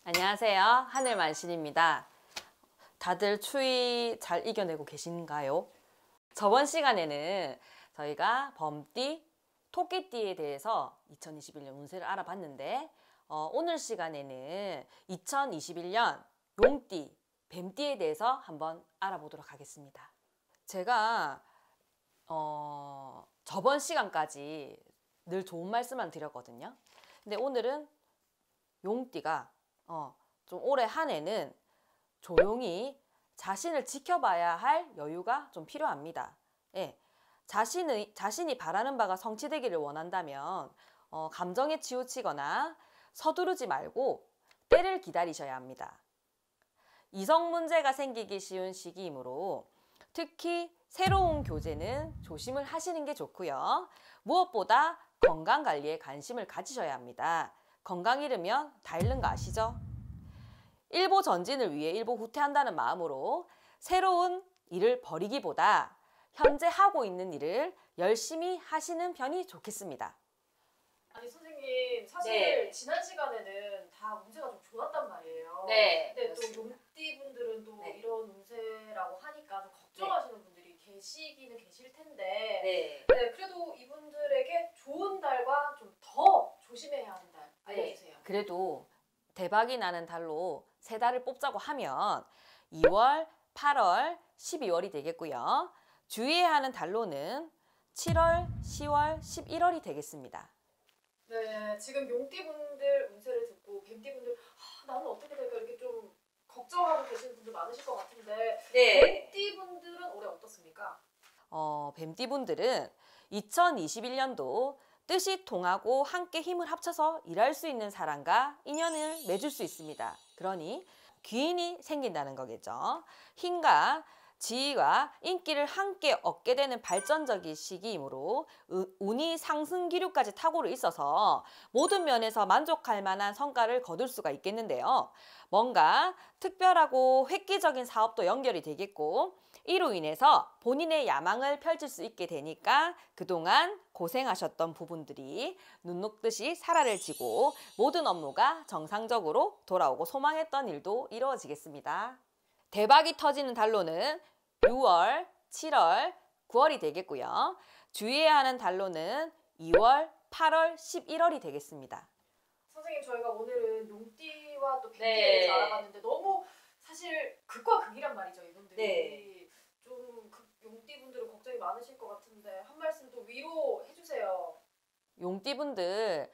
안녕하세요. 하늘만신입니다. 다들 추위 잘 이겨내고 계신가요? 저번 시간에는 저희가 범띠, 토끼띠에 대해서 2021년 운세를 알아봤는데 오늘 시간에는 2021년 용띠, 뱀띠에 대해서 한번 알아보도록 하겠습니다. 제가 저번 시간까지 늘 좋은 말씀만 드렸거든요. 근데 오늘은 용띠가 좀 올해 한 해는 조용히 자신을 지켜봐야 할 여유가 좀 필요합니다. 예, 자신이 바라는 바가 성취되기를 원한다면 감정에 치우치거나 서두르지 말고 때를 기다리셔야 합니다. 이성 문제가 생기기 쉬운 시기이므로 특히 새로운 교제는 조심을 하시는 게 좋고요. 무엇보다 건강관리에 관심을 가지셔야 합니다. 건강 잃으면 다 잃는 거 아시죠? 일보 전진을 위해 일보 후퇴한다는 마음으로 새로운 일을 벌이기보다 현재 하고 있는 일을 열심히 하시는 편이 좋겠습니다. 아니 선생님 사실 지난 시간에는 다 운세가 좀 좋았단 말이에요. 네, 근데 또 맞습니다. 용띠 분들은 또 네. 이런 운세라고 하니까 좀 걱정하시는 분들이 계시기는 계실 텐데 네. 그래도 이분들에게 좋은 달과 좀 더 조심해야 하는 달 알려주세요. 그래도 대박이 나는 달로 세 달을 뽑자고 하면 2월, 8월, 12월이 되겠고요. 주의해야 하는 달로는 7월, 10월, 11월이 되겠습니다. 네, 지금 용띠 분들 운세를 듣고 뱀띠 분들 나는 어떻게 될까 이렇게 좀 걱정하고 계시는 분들 많으실 것 같은데 뱀띠 분들은 올해 어떻습니까? 뱀띠분들은 2021년도 뜻이 통하고 함께 힘을 합쳐서 일할 수 있는 사람과 인연을 맺을 수 있습니다. 그러니 귀인이 생긴다는 거겠죠. 힘과 지위와 인기를 함께 얻게 되는 발전적인 시기이므로 운이 상승 기류까지 탁오를 있어서 모든 면에서 만족할 만한 성과를 거둘 수가 있겠는데요. 뭔가 특별하고 획기적인 사업도 연결이 되겠고 이로 인해서 본인의 야망을 펼칠 수 있게 되니까 그동안 고생하셨던 부분들이 눈 녹듯이 사라져지고 모든 업무가 정상적으로 돌아오고 소망했던 일도 이루어지겠습니다. 대박이 터지는 달로는 6월, 7월, 9월이 되겠고요. 주의해야 하는 달로는 2월, 8월, 11월이 되겠습니다. 선생님 저희가 오늘은 용띠와 또 뱀띠에 네. 대해서 알아봤는데 너무 사실 극과 극이란 말이죠 이분들이. 좀 용띠 분들은 걱정이 많으실 것 같은데 한 말씀 또 위로해 주세요. 용띠분들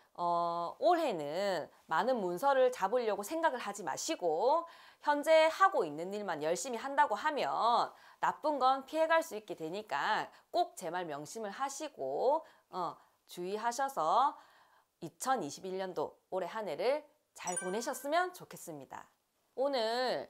올해는 많은 문서를 잡으려고 생각을 하지 마시고 현재 하고 있는 일만 열심히 한다고 하면 나쁜 건 피해갈 수 있게 되니까 꼭 제 말 명심을 하시고 주의하셔서 2021년도 올해 한 해를 잘 보내셨으면 좋겠습니다. 오늘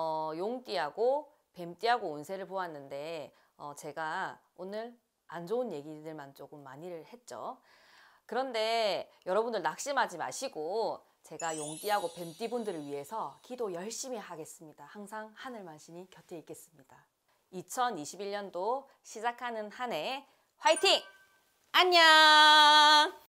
용띠하고 뱀띠하고 운세를 보았는데 제가 오늘 안 좋은 얘기들만 조금 많이를 했죠. 그런데 여러분들 낙심하지 마시고 제가 용띠하고 뱀띠분들을 위해서 기도 열심히 하겠습니다. 항상 하늘만신이 곁에 있겠습니다. 2021년도 시작하는 한 해 화이팅! 안녕!